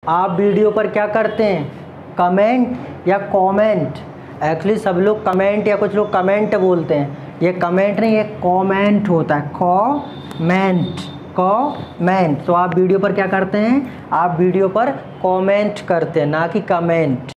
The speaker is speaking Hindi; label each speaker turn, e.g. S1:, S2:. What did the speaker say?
S1: आप वीडियो पर क्या करते हैं, कमेंट या कमेंट? एक्चुअली सब लोग कमेंट या कुछ लोग कमेंट बोलते हैं, ये कमेंट नहीं, ये कमेंट होता है, कमेंट, कमेंट। तो आप वीडियो पर क्या करते हैं, आप वीडियो पर कमेंट करते हैं, ना कि कमेंट।